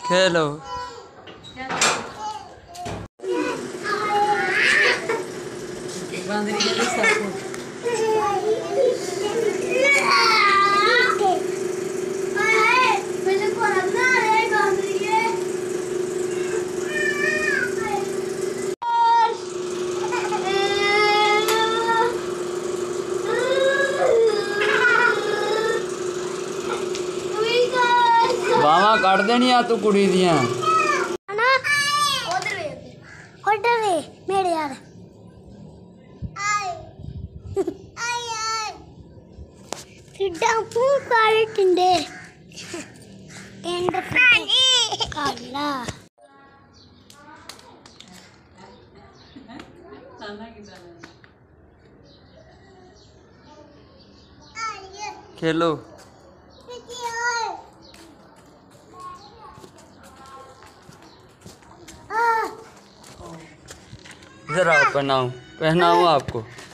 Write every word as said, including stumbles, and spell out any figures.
खेलो। बावा cut देनी आ तू कुड़ी दियां ना उधर वे उधर वे मेरे यार आए आए आए सिद्धा मुंह काले टिंडे टिंडे काला खेलो। इधर आओ, पहनाओ पहनाओ आपको।